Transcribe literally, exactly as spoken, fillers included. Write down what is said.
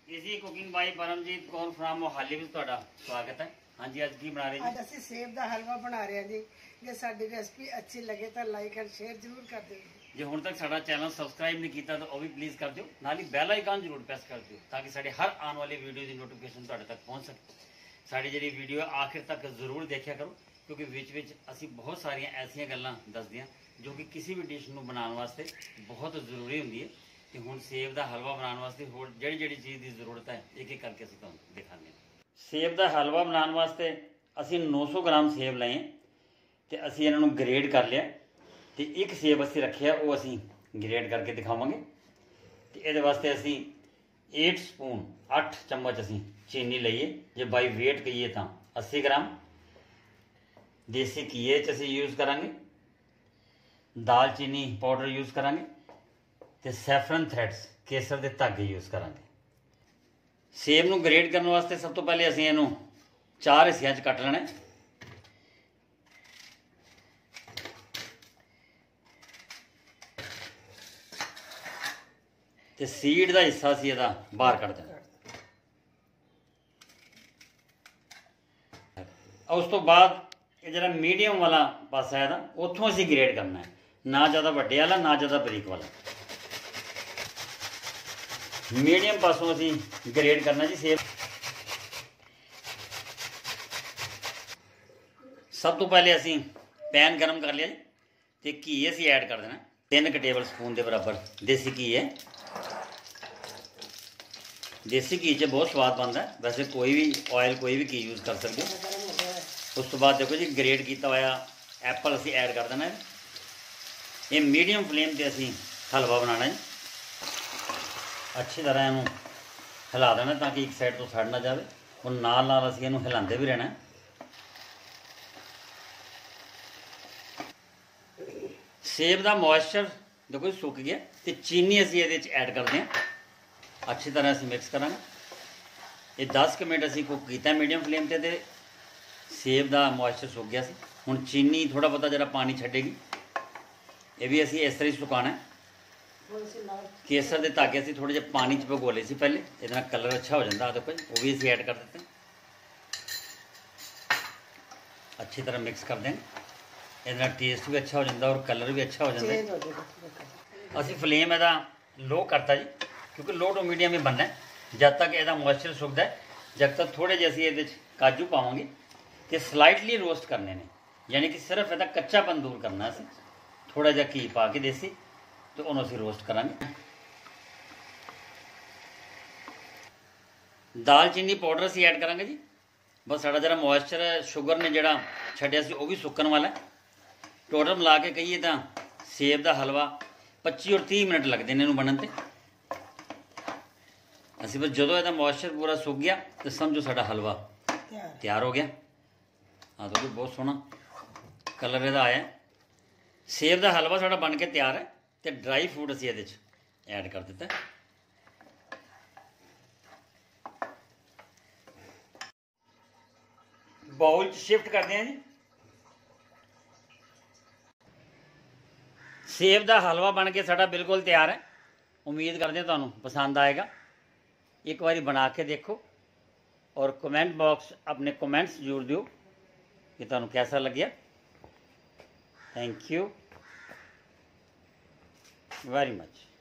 इसी cooking by Paramjit Kaur from Mohali में ਤੁਹਾਡਾ स्वागत है। हाँ जी, आज की बना रहे आज ਅਸੀਂ सेब ਦਾ ਹਲਵਾ ਬਣਾ ਰਹੇ ਹਾਂ ਜੀ। ਜੇ ਸਾਡੀ ਰੈਸਪੀ ਅੱਛੀ ਲੱਗੇ ਤਾਂ ਲਾਈਕ ਐਂਡ ਸ਼ੇਅਰ ਜ਼ਰੂਰ ਕਰ ਦਿਓ। ਜੇ ਹੁਣ ਤੱਕ ਸਾਡਾ ਚੈਨਲ ਸਬਸਕ੍ਰਾਈਬ ਨਹੀਂ ਕੀਤਾ ਤਾਂ ਉਹ ਵੀ ਪਲੀਜ਼ ਕਰ ਦਿਓ, ਨਾਲ ਹੀ ਬੈਲ ਆਈਕਨ ਜ਼ਰੂਰ ਪ੍ਰੈਸ ਕਰ ਦਿਓ ਤਾਂ ਕਿ ਸਾਡੇ ਹਰ ਆਉਣ ਵਾਲੀ ਵੀਡੀਓ ਦੀ ਨੋਟੀਫਿਕੇਸ਼ਨ ਤੁਹਾਡੇ ਤੱਕ ਪਹੁੰਚ ਸਕੇ। ਸਾਡੀ ਜਿਹੜੀ ਵੀਡੀਓ ਆਖਿਰ ਤੱਕ ਜ਼ਰੂਰ ਦੇਖਿਆ ਕਰੋ, ਕਿਉਂਕਿ ਵਿੱਚ ਵਿੱਚ ਅਸੀਂ ਬਹੁਤ ਸਾਰੀਆਂ ਐਸੀਆਂ ਗੱਲਾਂ ਦੱਸਦੇ ਹਾਂ ਜੋ ਕਿ ਕਿਸੇ ਵੀ ਡਿਸ਼ ਨੂੰ ਬਣਾਉਣ ਵਾਸਤੇ ਬਹੁਤ ਜ਼ਰੂਰੀ ਹੁੰਦੀ ਹੈ। ਤੇ ਹੁਣ ਸੇਬ ਦਾ ਹਲਵਾ ਬਣਾਉਣ ਵਾਸਤੇ ਹੋਰ ਜਿਹੜੀ ਜਿਹੜੀ ਚੀਜ਼ ਦੀ ਜ਼ਰੂਰਤ ਹੈ ਇੱਕ ਇੱਕ ਕਰਕੇ ਅਸੀਂ ਤੁਹਾਨੂੰ ਦਿਖਾਉਂਦੇ ਹਾਂ। ਸੇਬ ਦਾ ਹਲਵਾ ਬਣਾਉਣ ਵਾਸਤੇ ਅਸੀਂ ਨੌ ਸੌ ਗ੍ਰਾਮ ਸੇਬ ਲਏ ਤੇ ਅਸੀਂ ਇਹਨਾਂ ਨੂੰ ਗ੍ਰੇਡ ਕਰ ਲਿਆ ਤੇ ਇੱਕ ਸੇਬ ਅਸੀਂ ਰੱਖਿਆ ਉਹ ਅਸੀਂ ਗ੍ਰੇਡ ਕਰਕੇ ਦਿਖਾਵਾਂਗੇ। ਤੇ ਇਹਦੇ ਵਾਸਤੇ ਅਸੀਂ ਅੱਠ ਸਪੂਨ ਅੱਠ ਚਮਚ ਅਸੀਂ ਚੀਨੀ ਲਈਏ, ਜੇ ਬਾਈ ਵੇਟ ਕਹੀਏ ਤਾਂ अस्सी ग्राम। देसी घीए च ਅਸੀਂ यूज़ करांगे, दालचीनी पाउडर यूज़ करांगे ਤੇ सैफरन थ्रेड्स केसर ਦੇ धागे यूज़ करांगे। सेब ਨੂੰ ग्रेड ਕਰਨ ਵਾਸਤੇ ਸਭ ਤੋਂ ਪਹਿਲੇ ਅਸੀਂ ਇਹਨੂੰ ਚਾਰ ਹਿੱਸਿਆਂ 'ਚ ਕੱਟ ਲੈਣਾ ਹੈ। ਤੇ ਸੀਡ ਦਾ ਹਿੱਸਾ ਸੀ ਇਹਦਾ ਬਾਹਰ ਕੱਢ ਦੇਣਾ। ਉਸ ਤੋਂ ਬਾਅਦ ਇਹ ਜਿਹੜਾ ਮੀਡੀਅਮ ਵਾਲਾ ਪਾਸਾ ਹੈ ਨਾ ਉੱਥੋਂ ਅਸੀਂ ਗ੍ਰੇਡ ਕਰਨਾ ਹੈ, ਨਾ ਜ਼ਿਆਦਾ ਵੱਡੇ ਵਾਲਾ ਨਾ ਜ਼ਿਆਦਾ ਬਰੀਕ ਵਾਲਾ, मीडियम पासों असी ग्रेड करना जी सेब। सब तो पहले असी पैन गर्म कर लिया जी, तो घी असी ऐड कर देना तीन क टेबल स्पून के बराबर देसी घी है। देसी घी च बहुत स्वाद बनता है, वैसे कोई भी ऑयल कोई भी घी यूज़ कर सकते हो। उस तो बाद देखो जी ग्रेड किया हुआ एप्पल असी ऐड कर देना है। ये मीडियम फ्लेम पर असी हलवा बनाना है। अच्छी तरह इनू हिला देना ताकि एक साइड तो सड़ ना जाए, और नाल नाल असीं इनू हिलाते भी रहना। सेब का मॉइस्चर देखो सुक गया तो चीनी असीं इहदे च ऐड करते हैं। अच्छी तरह असीं मिक्स करांगे। ये दस क मिनट असीं कुक किया मीडियम फ्लेम पर, तो सेब का मॉइस्चर सुक गया सी। हुण चीनी थोड़ा बहुत जरा पानी छड्डेगी, ये भी असीं इस तरह ही सुकाना है। केसर के धागे असीं थोड़े जिहे पानी च भगोले सी पहले, इहदे नाल कलर अच्छा हो जाता। देखो वो भी असीं ऐड कर देते हैं। अच्छी तरह मिक्स कर देंगे, इहदे नाल टेस्ट भी अच्छा हो जाता और कलर भी अच्छा हो जाता। असीं फ्लेम इहदा लो करता जी, क्योंकि लो टू मीडियम ही बनना है। जब तक इहदा मॉइस्चर सुकदा है, जब तक थोड़े जिहे असीं इहदे च काजू पावांगे तो स्लाइटली रोस्ट करने ने, यानी कि सिर्फ इहदा कच्चापन दूर करना। असीं थोड़ा जिहा घी पा के देसी तो उन्होंने असीं रोस्ट करांगे। दालचीनी पाउडर असीं ऐड करांगे जी। बस साडा जरा मॉइस्चर शुगर ने जिहड़ा छड्डिया सी वो भी सुक्कण वाला है। टोटल मिला के कहिए तो सेब का हलवा पच्ची और तीह मिनट लगते हैं इनू बनन ते। असीं बस जदों इहदा मॉइस्चर पूरा सुक गया तो समझो साडा हलवा तैयार हो गया। हाँ तो बहुत सोहना कलर इहदा आया। सेब का हलवा साडा बन के तैयार है। तो ड्राई फ्रूट असीं इहदे च ऐड कर दिता। बाउल शिफ्ट करते हैं जी। सेब का हलवा बन के साडा बिल्कुल तैयार है। उम्मीद करते हैं तुहानूं पसंद आएगा। एक बारी बना के देखो और कमेंट बॉक्स अपने कमेंट्स जरूर दिओ कि तुहानूं कैसा लग्या। Thank you very much।